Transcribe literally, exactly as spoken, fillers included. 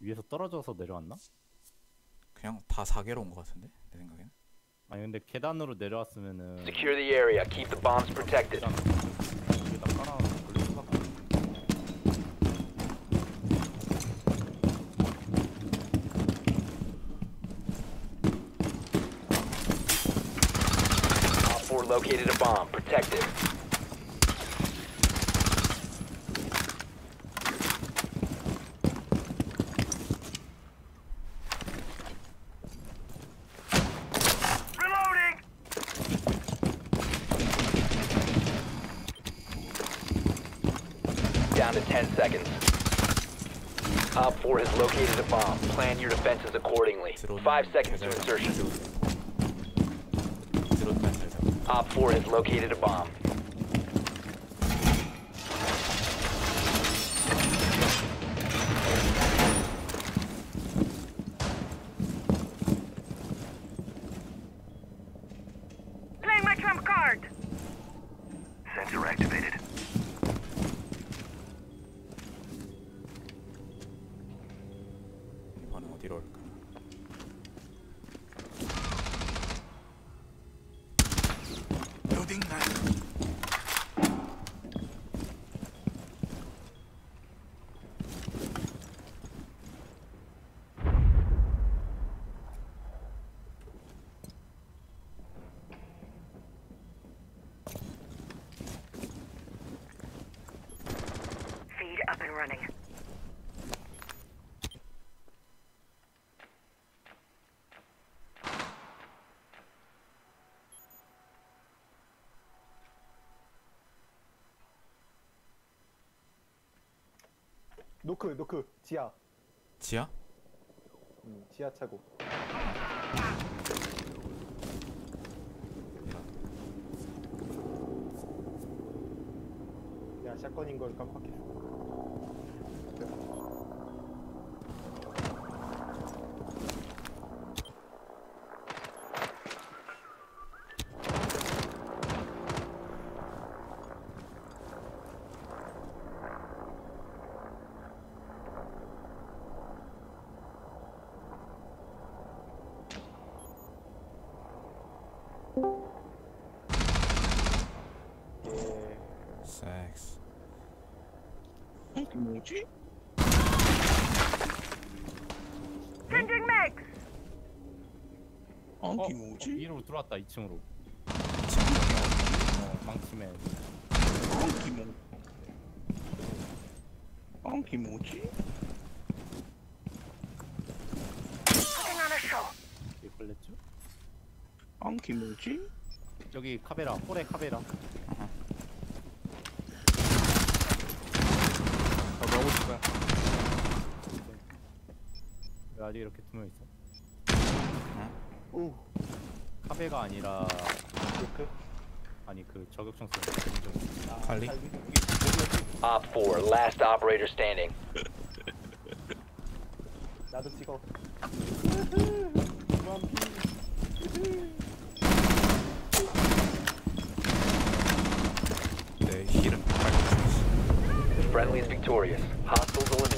위에서 떨어져서 내려왔나? 그냥 다 사계로 온 것 같은데 내 생각에는. 아니 근데 계단으로 내려왔으면은 Secure the area. Keep the bombs protected. 여기다 깔아놓고 걸릴 수밖에 없어. Op four located a bomb. Protect it. Down to ten seconds. Op four has located a bomb. Plan your defenses accordingly. Five seconds to insertion. Op four has located a bomb. Playing my trump card. Sensor activated. 이번엔 어디로 올까? 로딩 라인. Feed up and running. 노크 노크 지하. 지하? 음, 지하 차고. 야 샷건인 걸 깜빡했어. 예. 섹스. 이게 뭐지? Changing mags. 아, 어? 이게 뭐지? 위로 들어왔다 이 층으로. 어 망치맨. 아, 이게 뭐? 아, 이게 뭐지? Putting on a show. 이게 걸렸죠? 아, 이게 뭐지? 여기 카베라 홀에 카베라. 더 넣고 싶어요. 왜 아직 이렇게 두 명 있어? 오. 카베가 아니라 노크. 아니 그 저격총 쏘는 아, 칼리? 칼리. Op four, last operator standing. 나도 찍어. 내 힐은 빨리. Friendly is victorious. Hostiles eliminated.